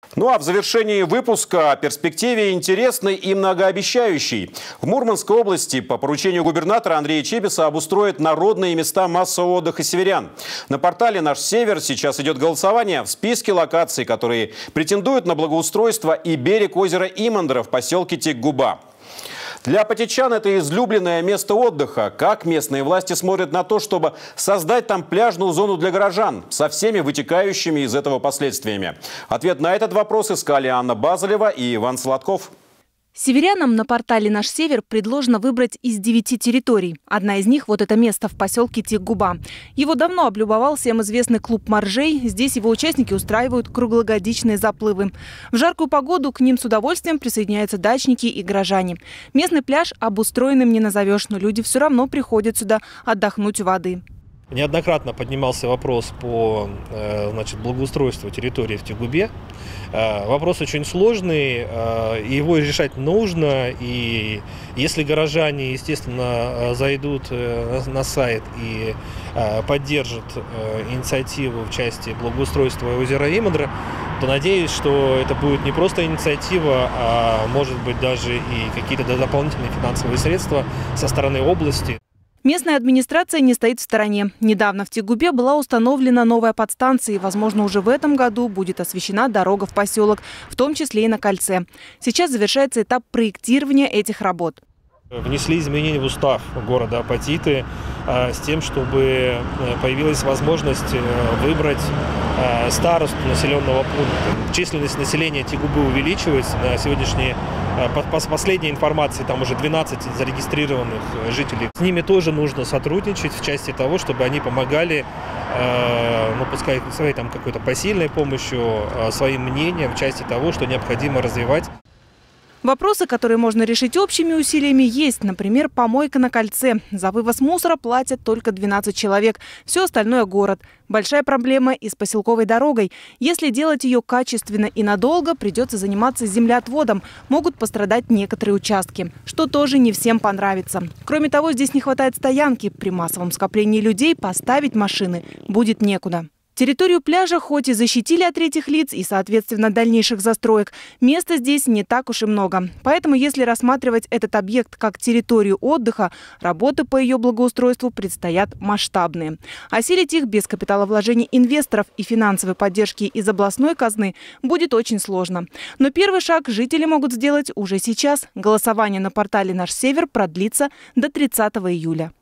Ну а в завершении выпуска о перспективе интересной и многообещающей. В Мурманской области по поручению губернатора Андрея Чибиса обустроят народные места массового отдыха северян. На портале «Наш Север» сейчас идет голосование в списке локаций, которые претендуют на благоустройство и берег озера Имандра в поселке Тик-Губа. Для потечан это излюбленное место отдыха. Как местные власти смотрят на то, чтобы создать там пляжную зону для горожан со всеми вытекающими из этого последствиями? Ответ на этот вопрос искали Анна Базалева и Иван Сладков. Северянам на портале «Наш Север» предложено выбрать из 9 территорий. Одна из них – вот это место в поселке Тик-Губа. Его давно облюбовал всем известный клуб «Моржей». Здесь его участники устраивают круглогодичные заплывы. В жаркую погоду к ним с удовольствием присоединяются дачники и горожане. Местный пляж обустроенным не назовешь, но люди все равно приходят сюда отдохнуть у воды. Неоднократно поднимался вопрос по благоустройству территории в Тик-Губе. Вопрос очень сложный, его решать нужно. И если горожане, естественно, зайдут на сайт и поддержат инициативу в части благоустройства озера Имандра, то надеюсь, что это будет не просто инициатива, а может быть даже и какие-то дополнительные финансовые средства со стороны области. Местная администрация не стоит в стороне. Недавно в Тик-Губе была установлена новая подстанция, и, возможно, уже в этом году будет освещена дорога в поселок, в том числе и на кольце. Сейчас завершается этап проектирования этих работ. Внесли изменения в устав города Апатиты с тем, чтобы появилась возможность выбрать старосту населенного пункта. Численность населения Тик-Губы увеличивается. На сегодняшней, по последней информации, там уже 12 зарегистрированных жителей. С ними тоже нужно сотрудничать в части того, чтобы они помогали, пускай своей какой-то посильной помощью, своим мнением в части того, что необходимо развивать. Вопросы, которые можно решить общими усилиями, есть. Например, помойка на кольце. За вывоз мусора платят только 12 человек. Все остальное – город. Большая проблема и с поселковой дорогой. Если делать ее качественно и надолго, придется заниматься землеотводом. Могут пострадать некоторые участки, что тоже не всем понравится. Кроме того, здесь не хватает стоянки. При массовом скоплении людей поставить машины будет некуда. Территорию пляжа хоть и защитили от третьих лиц и, соответственно, дальнейших застроек, места здесь не так уж и много. Поэтому, если рассматривать этот объект как территорию отдыха, работы по ее благоустройству предстоят масштабные. Осилить их без капиталовложений инвесторов и финансовой поддержки из областной казны будет очень сложно. Но первый шаг жители могут сделать уже сейчас. Голосование на портале «Наш Север» продлится до 30 июля.